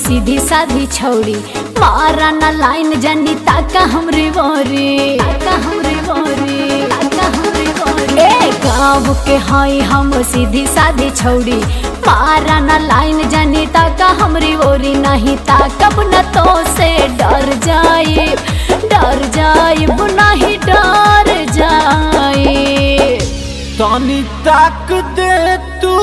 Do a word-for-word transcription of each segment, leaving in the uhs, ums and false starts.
सीधी साधी छौड़ी, मारा ना लाइन जानी ताका हमरे बोरी, ताका हमरे बोरी, ताका हमरे बोरी। ए गाँव के हाई हम सीधी साधी छौड़ी, मारा ना लाइन जानी ताका हमरी बोरी। नहीं ताकब न तो से डर जाए, डर जाए नहीं डर जाए। तानी ताक दे तू,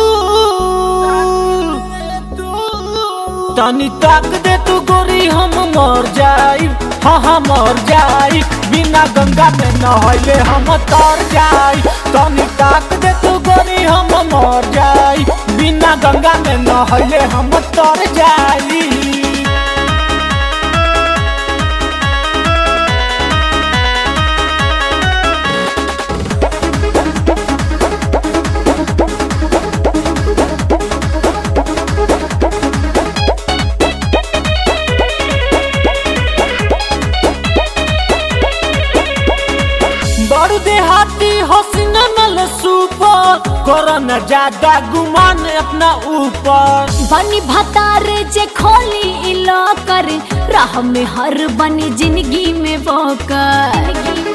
तानी ताक दे तू गोरी हम मर जाई, हाँ हाँ मर जाई। बिना गंगा में नहले हम तर जाई। तानी ताक दे तू गोरी हम मर जाई, बिना गंगा में नहले हम तर जाई। बड़ देहाती हसीना नल सुपर, करो न ज्यादा गुमान अपना ऊपर। बनी भतार जे खोली इला कर, राह में हर बनी जिंदगी में बोकर,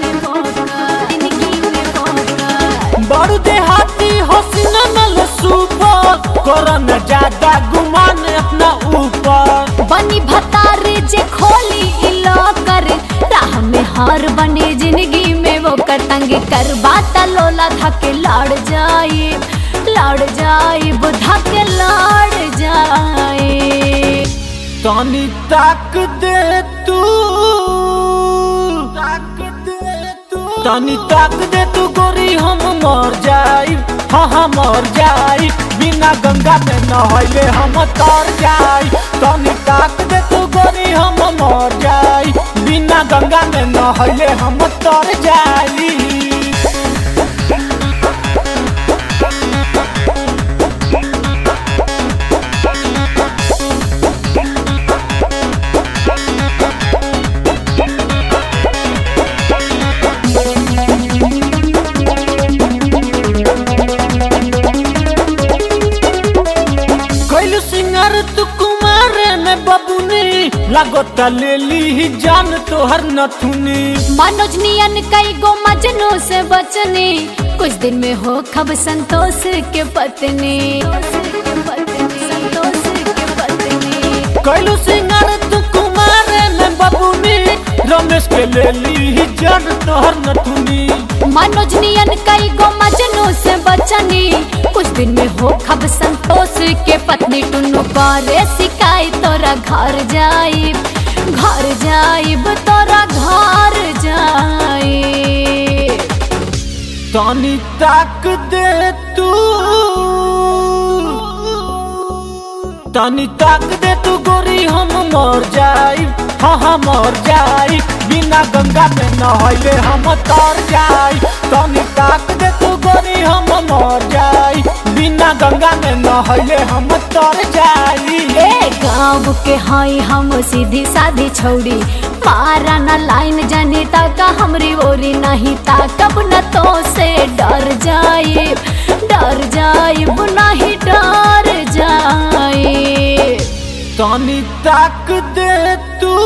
बड़ देहाती हसीना नल सुपर, करो न ज्यादा गुमान अपना ऊपर। बनी भतार जे खोली इला कर, राह में हर बने जिंदगी में वो कर। तंग कर बात लोला धके लड़ जाए, लड़ जाए बुधा के लड़ जाए। तानी ताक दे तू, ताक दे तू, तानी ताक दे तू गोरी हम मर जाई, हाँ हाँ मर जाई। बिना गंगा में नहले हम तर जाई। तानी ताक दे तू गोरी हम मर जाई, बिना गंगा में नहले हम तर जाई। तू कुमारे में बबुनी, लागत ले ली जान तोहर नथुनी। मनोज नियन कई गो मजनू से बचनी, कुछ दिन में हो खब संतोष के पत्नी। कैलू सिंगर तू कुमारे में बबुनी, रमेश के ले ली जान तोहर नथुनी। मनोज नियन कई गो मजनू से बचनी, कुछ दिन में हो खब संतोष के पत्नी। टुन्नू करे सिकाई तोरा घर जाई, घर जाइब तोरा घर जाई। तानी ताक दे तू, तानी ताक दे तू गोरी हम मर जाई, हाँ हाँ मर जाई। बिना गंगा में नहले हम तर जाई। तानी ताक दे तू गोरी हम मर जाई, बिना गंगा में नहले हम तर जाई। ए गाँव के हाई हम सीधी साधी छौड़ी, मारा ना लाइन जानी ताका हमरी ओरी। नहीं ताकब न तो से डर जाए, डर जाए नहीं डर जाए। तानी ताक दे तू,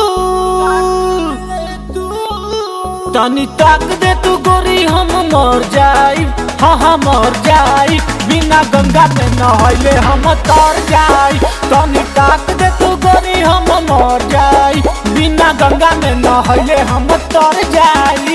तानी ताक दे तू गोरी हम मर जाई, हाँ हाँ मर जाई। बिना गंगा में नहले हम तर जाई। तानी ताक दे तू गोरी हम मर जाई, बिना गंगा में नहले हम तर जाई।